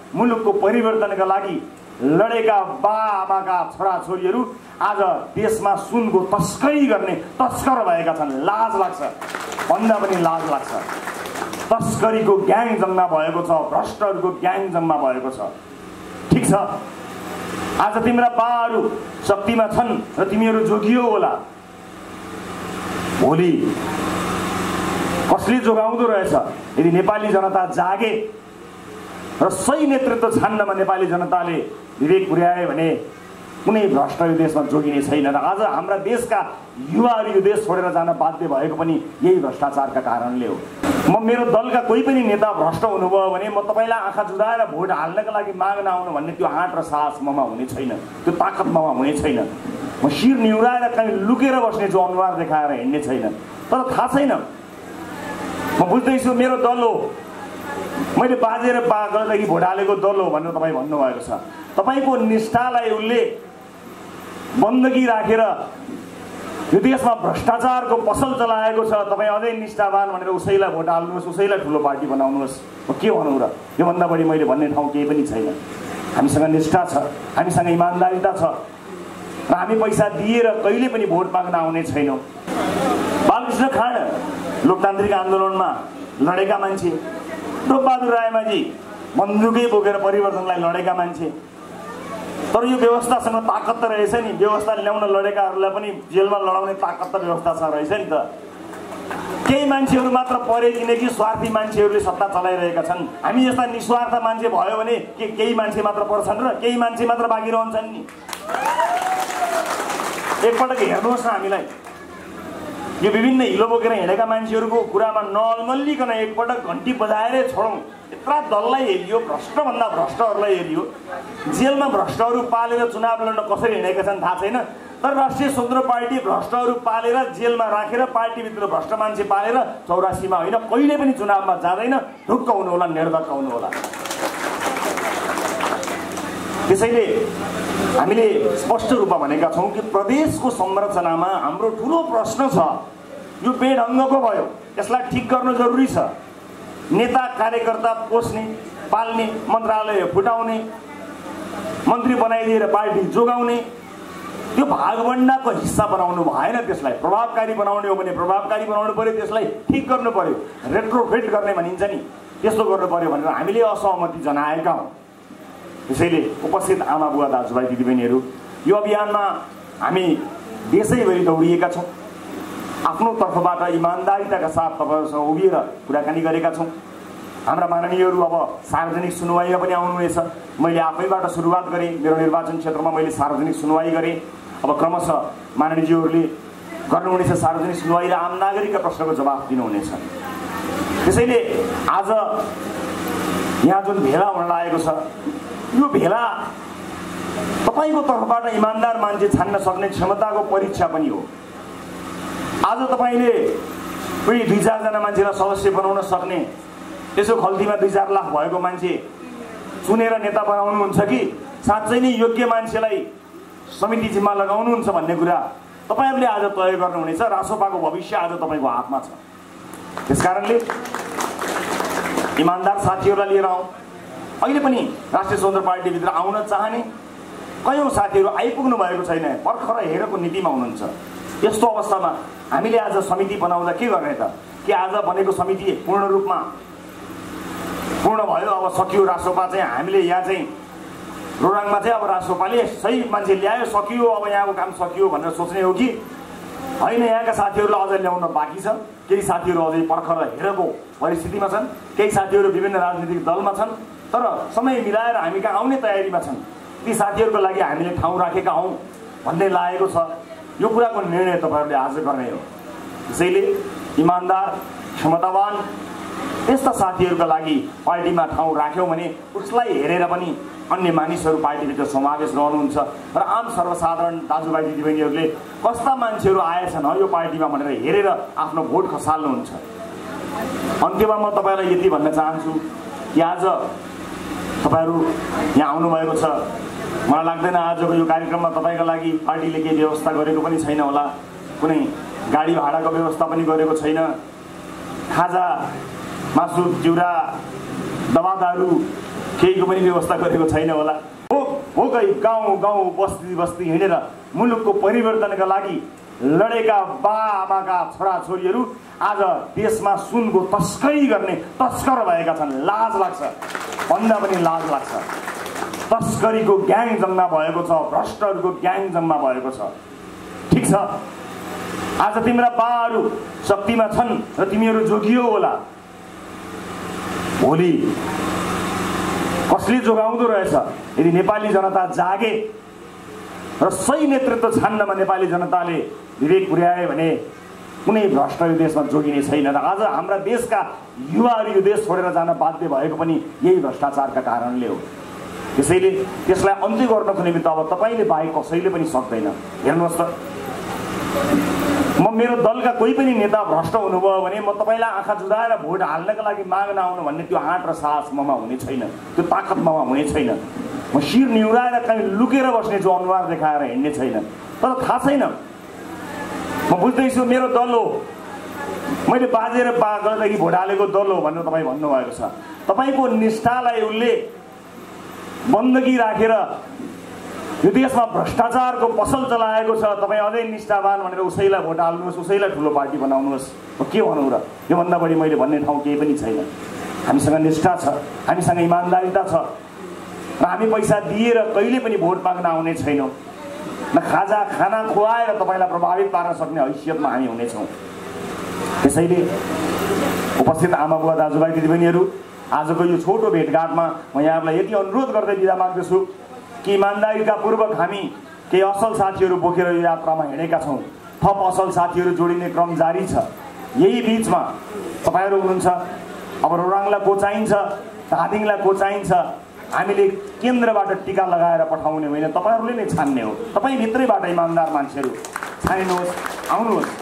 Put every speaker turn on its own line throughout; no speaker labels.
मुलुकको परिवर्तनका लागि लडेका बाआमाका छोराछोरीहरू आज देशमा सुनको तस्करी गर्ने तस्कर भएका छन्। लाज लाग्छ, भन्दा पनि लाज लाग्छ। तस्करीको ग्याङ जम्मा भएको छ, भ्रष्टहरूको ग्याङ जम्मा भएको छ। ठिक छ, आज तिम्रा बाहरू शक्तिमा छन् र तिमीहरू जोगियो होला। भोलि कसले जोगाउँदो रहेछ? यदि नेपाली जनता जागे र सही नेतृत्व छान्नमा नेपाली जनताले विवेक पुर्याए भने कुनै भ्रष्ट यो देशमा जोगिने छैन। र आज हाम्रा देशका युवाहरू यो देश छोडेर जान बाध्य भएको पनि यही भ्रष्टाचारका कारणले हो। म मेरो दलका कोही पनि नेता भ्रष्ट हुनुभयो भने म तपाईँलाई आँखा जुदाएर भोट हाल्नका लागि माग्न आउनु भन्ने त्यो आँट र साहस ममा हुने छैन, त्यो ताकत ममा हुने छैन। म शिर निहुराएर कहीँ लुकेर बस्ने जो अनुहार देखाएर हिँड्ने छैन। तर थाहा छैन, म बुझ्दैछु मेरो दल हो, मैले बाजेर गएदेखि भोट हालेको दल हो भनेर तपाईँ भन्नुभएको छ। तपाईँको निष्ठालाई उसले बन्दगी राखेर यो देशमा भ्रष्टाचारको पसल चलाएको छ। तपाईँ अझै निष्ठावान भनेर उसैलाई भोट हाल्नुहोस्, उसैलाई ठुलो पार्टी बनाउनुहोस्। के भनौँ र? योभन्दा बढी मैले भन्ने ठाउँ केही पनि छैन। हामीसँग निष्ठा छ, हामीसँग इमान्दारिता छ र हामी पैसा दिएर कहिले पनि भोट माग्न आउने छैनौँ। बालकृष्ण खाँड लोकतान्त्रिक आन्दोलनमा लडेका मान्छे, टोपबहादुर रायमाझी बन्दुकै बोकेर परिवर्तनलाई लडेका मान्छे। तर यो व्यवस्थासँग ताकत त रहेछ नि, व्यवस्था ल्याउन लडेकाहरूलाई पनि जेलमा लडाउने ताकत त व्यवस्थासँग रहेछ नि त। केही मान्छेहरू मात्र परे किनकि स्वार्थी मान्छेहरूले सत्ता चलाइरहेका छन्। हामी जस्ता निस्वार्थ मान्छे भयो भने केही मान्छे मात्र पर्छन् र केही मान्छे मात्र बाँकी रहन्छन् नि। एकपटक हेर्नुहोस् न, हामीलाई यो विभिन्न हिलो बोकेर हिँडेका मान्छेहरूको कुरामा नअल्मल्लिकन एकपटक घन्टी बजाएरै छोडौँ। यत्रा दललाई हेरियो, भ्रष्टभन्दा भ्रष्टहरूलाई हेरियो, जेलमा भ्रष्टहरू पालेर चुनाव लड्न कसरी हिँडेका छन् थाहा छैन। तर राष्ट्रिय स्वतन्त्र पार्टी भ्रष्टहरू पालेर जेलमा राखेर पार्टीभित्र भ्रष्ट मान्छे पालेर 84मा होइन कहिले पनि चुनावमा जाँदैन। ढुक्क हुनु होला, निर्धक्क हुनु होला। त्यसैले हामीले स्पष्ट रूपमा भनेका छौँ कि प्रदेशको संरचनामा हाम्रो ठुलो प्रश्न छ। यो बेढङ्गको भयो, यसलाई ठिक गर्न जरुरी छ। नेता कार्यकर्ता पोस्ने, पाल्ने, मन्त्रालय फुटाउने, मन्त्री बनाइदिएर पार्टी जोगाउने, त्यो भागभण्डाको हिस्सा बनाउनु भएन। त्यसलाई प्रभावकारी बनाउने हो भने प्रभावकारी बनाउनु पर्यो, त्यसलाई ठिक गर्नु पर्यो। रेट्रोफिट गर्ने भनिन्छ नि, त्यस्तो गर्नु पर्यो भनेर हामीले असहमति जनाएका हौँ। त्यसैले उपस्थित आमा बुवा दाजुभाइ दिदीबहिनीहरू, यो अभियानमा हामी देशैभरि दौडिएका छौँ। आफ्नो तर्फबाट इमान्दारिताका साथ तपाईँहरूसँग उभिएर कुराकानी गरेका छौँ। हाम्रा माननीयहरू अब सार्वजनिक सुनवाईमा पनि आउनुहुनेछ। मैले आफैबाट सुरुवात गरेँ, मेरो निर्वाचन क्षेत्रमा मैले सार्वजनिक सुनवाई गरेँ। अब क्रमशः माननीयजीहरूले गर्नुहुनेछ सार्वजनिक सुनवाई र आम नागरिकका प्रश्नको जवाफ दिनुहुनेछ। त्यसैले आज यहाँ जुन भेला हुन लागेको छ, यो भेला तपाईँको तर्फबाट इमान्दार मान्छे छान्न सक्ने क्षमताको परीक्षा पनि हो। आज तपाईँले कोही 2-4 जना मान्छेलाई सदस्य बनाउन सक्ने, त्यसो खल्तीमा 2-4 लाख भएको मान्छे चुनेर नेता बनाउनुहुन्छ कि साँच्चै नै योग्य मान्छेलाई समिति जिम्मा लगाउनुहुन्छ भन्ने कुरा तपाईँहरूले आज तय गर्नुहुनेछ। रासोपाको भविष्य आज तपाईँको हातमा छ। त्यसकारणले इमान्दार साथीहरूलाई लिएर आउँ। अहिले पनि राष्ट्रिय स्वतन्त्र पार्टीभित्र आउन चाहने कयौँ साथीहरू आइपुग्नु भएको छैन, भर्खर हेरेको नीतिमा हुनुहुन्छ। यस्तो अवस्थामा हामीले आज समिति बनाउँदा के गर्ने त? कि आज बनेको समिति पूर्ण रूपमा पूर्ण भयो, अब सकियो रासोपा चाहिँ, हामीले यहाँ चाहिँ रोराङमा चाहिँ अब रासोपाले सही मान्छे ल्यायो, सकियो, अब यहाँको काम सकियो भनेर सोच्ने हो कि होइन? यहाँका साथीहरूलाई अझै ल्याउन बाँकी छ। केही साथीहरू अझै भर्खर हेरेको परिस्थितिमा छन्, केही साथीहरू विभिन्न राजनीतिक दलमा छन्, तर समय मिलाएर हामी कहाँ आउने तयारीमा छन्। ती साथीहरूको लागि हामीले ठाउँ राखेका हौँ भन्ने लागेको छ। यो कुराको निर्णय तपाईँहरूले आज गर्ने हो। त्यसैले इमान्दार, क्षमतावान यस्ता साथीहरूका लागि पार्टीमा ठाउँ राख्यौँ भने उसलाई हेरेर पनि अन्य मानिसहरू पार्टीभित्र समावेश रहनुहुन्छ र आम सर्वसाधारण दाजुभाइ दिदीबहिनीहरूले कस्ता मान्छेहरू आएछन् यो पार्टीमा भनेर हेरेर आफ्नो भोट खसाल्नुहुन्छ। अन्त्यमा म तपाईँलाई यति भन्न चाहन्छु कि आज तपाईँहरू यहाँ आउनुभएको छ। मलाई लाग्दैन आजको यो कार्यक्रममा तपाईँको लागि पार्टीले केही व्यवस्था गरेको पनि छैन होला, कुनै गाडी भाडाको व्यवस्था पनि गरेको छैन। खाजा, मासु, चिउरा, दवा दारू केहीको पनि व्यवस्था गरेको छैन होला। हो कहीँ गाउँ गाउँ बस्ती बस्ती हिँडेर मुलुकको परिवर्तनका लागि लडेका बाआमाका छोराछोरीहरू आज देशमा सुनको तस्करी गर्ने तस्कर भएका छन्। लाज लाग्छ, भन्दा पनि लाज लाग्छ। तस्करीको ग्याङ जम्मा भएको छ, भ्रष्टहरूको ग्याङ जम्मा भएको छ। ठिक छ, आज तिम्रा बाहरू शक्तिमा छन् र तिमीहरू जोगियो होला। भोलि कसले जोगाउँदो रहेछ? यदि नेपाली जनता जागे र सही नेतृत्व छान्नमा नेपाली जनताले विवेक पुर्याए भने कुनै भ्रष्ट यो देशमा जोगिने छैन। र आज हाम्रा देशका युवाहरू यो देश छोडेर जान बाध्य भएको पनि यही भ्रष्टाचारका कारणले हो। त्यसैले त्यसलाई अन्त्य गर्नको निमित्त अब तपाईँले बाहेक कसैले पनि सक्दैन। हेर्नुहोस् त, म मेरो दलका कोही पनि नेता भ्रष्ट हुनुभयो भने म तपाईँलाई आँखा जुदाएर भोट हाल्नका लागि माग्न आउनु भन्ने त्यो आँट र साहस ममा हुने छैन, त्यो ताकत ममा हुने छैन। म शिर निहुराएर कहीँ लुकेर बस्ने जो अनुहार देखाएर हिँड्ने छैन। तर थाहा छैन, म बुझ्दैछु मेरो दल हो, मैले बाजेर गएदेखि भोट हालेको दल हो भनेर तपाईँ भन्नुभएको छ। तपाईँको निष्ठालाई उसले बन्दगी राखेर यो देशमा भ्रष्टाचारको पसल चलाएको छ। तपाईँ अझै निष्ठावान भनेर उसैलाई भोट हाल्नुहोस्, उसैलाई ठुलो पार्टी बनाउनुहोस्। के भनौँ र? योभन्दा बढी मैले भन्ने ठाउँ केही पनि छैन। हामीसँग निष्ठा छ, हामीसँग इमान्दारिता छ र हामी पैसा दिएर कहिले पनि भोट माग्न आउने छैनौँ। न खाजा खाना खुवाएर तपाईँलाई प्रभावित पार्न सक्ने हैसियतमा हामी हुनेछौँ। त्यसैले उपस्थित आमा बुवा दाजुभाइ दिदीबहिनीहरू, आजको यो छोटो भेटघाटमा म यहाँहरूलाई यति अनुरोध गर्दै बिदा माग्दछु कि इमान्दारीका पूर्वक हामी केही असल साथीहरू बोकेर यो यात्रामा हिँडेका छौँ। थप असल साथीहरू जोडिने क्रम जारी छ। यही बिचमा तपाईँहरू हुनुहुन्छ। अब रोराङलाई को चाहिन्छ, धादिङलाई को चाहिन्छ, हामीले केन्द्रबाट टिका लगाएर पठाउने होइन, तपाईँहरूले नै छान्ने हो। तपाईँभित्रैबाट इमान्दार मान्छेहरू छानिनुहोस्, आउनुहोस्।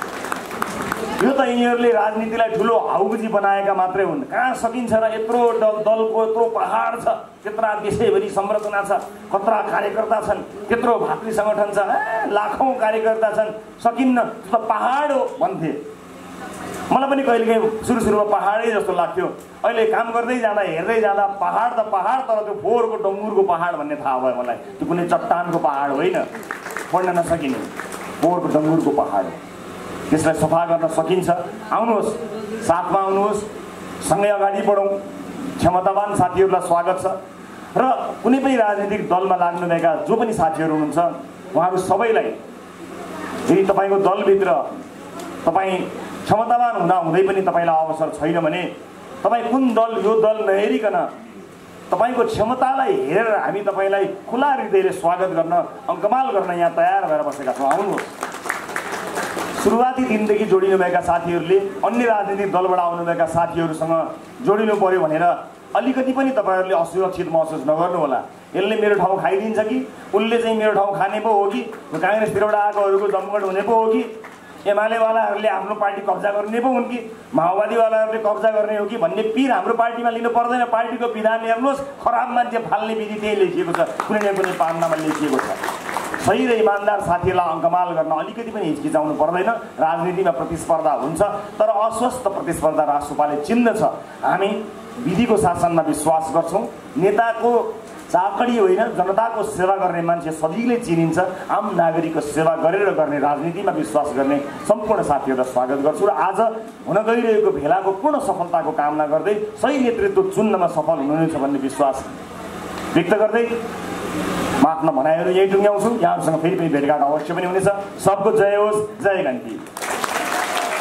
यो त यिनीहरूले राजनीतिलाई ठुलो हाउगुजी बनाएका मात्रै हुन्। कहाँ सकिन्छ र? यत्रो दलको यत्रो पहाड छ, त्यत्रा देशैभरि संरचना छ, कत्रा कार्यकर्ता छन्, त्यत्रो भातृ सङ्गठन छ, लाखौँ कार्यकर्ता छन्, सकिन्न। त पहाड हो भन्थे। मलाई पनि कहिलेकाहीँ सुरुमा पहाडै जस्तो लाग्थ्यो। अहिले काम गर्दै जाँदा हेर्दै जाँदा पहाड त पहाड, तर त्यो फोहोरको डङ्गुरको पहाड भन्ने थाहा भयो मलाई। त्यो कुनै चट्टानको पहाड होइन, पढ्न नसकिने फोहोरको डङ्गुरको पहाड। त्यसलाई सफा गर्न सकिन्छ। आउनुहोस्, साथमा आउनुहोस्, सँगै अगाडि बढौँ। क्षमतावान साथीहरूलाई स्वागत छ र कुनै पनि राजनीतिक दलमा लाग्नुभएका जो पनि साथीहरू हुनुहुन्छ उहाँहरू सबैलाई, यदि तपाईँको दलभित्र तपाईँ क्षमतावान हुँदै पनि तपाईँलाई अवसर छैन भने तपाईँ कुन दल, यो दल नहेरिकन तपाईँको क्षमतालाई हेरेर हामी तपाईँलाई खुला हृदयले स्वागत गर्न, अङ्कमाल गर्न यहाँ तयार भएर बसेका छौँ। आउनुहोस्। सुरुवाती दिनदेखि जोडिनुभएका साथीहरूले अन्य राजनीतिक दलबाट आउनुभएका साथीहरूसँग जोडिनु पर्यो भनेर अलिकति पनि तपाईँहरूले असुरक्षित महसुस नगर्नु होला। यसले मेरो ठाउँ खाइदिन्छ कि, उसले चाहिँ मेरो ठाउँ खाने पो हो कि, काङ्ग्रेसतिरबाट आएकोहरूको जमघट हुने पो हो कि, एमालेवालाहरूले आफ्नो पार्टी कब्जा गर्ने पो हुन् कि, माओवादीवालाहरूले कब्जा गर्ने हो कि भन्ने पिर हाम्रो पार्टीमा लिनु पर्दैन। पार्टीको विधान हेर्नुहोस्, खराब मान्छे फाल्ने विधि त्यही लेखिएको छ, कुनै न कुनै पान्नामा लेखिएको छ। सही र इमान्दार साथीहरूलाई अङ्कमाल गर्न अलिकति पनि हिचकिचाउनु पर्दैन। राजनीतिमा प्रतिस्पर्धा हुन्छ, तर अस्वस्थ प्रतिस्पर्धा राष्ट्रपाले चिन्दछ। हामी विधिको शासनमा विश्वास गर्छौँ। नेताको चाकडी होइन, जनताको सेवा गर्ने मान्छे सजिलै चिनिन्छ। आम नागरिकको सेवा गरेर गर्ने राजनीतिमा विश्वास गर्ने सम्पूर्ण साथीहरूलाई स्वागत गर्छु र आज हुन गइरहेको भेलाको पूर्ण सफलताको कामना गर्दै सही नेतृत्व चुन्नमा सफल हुनुहुनेछ भन्ने विश्वास व्यक्त गर्दै म आफ्ना भनाइहरू यही टुङ्ग्याउँछु। यहाँहरूसँग फेरि पनि भेटघाट अवश्य पनि हुनेछ। सबको जय होस्, जय गान्धी।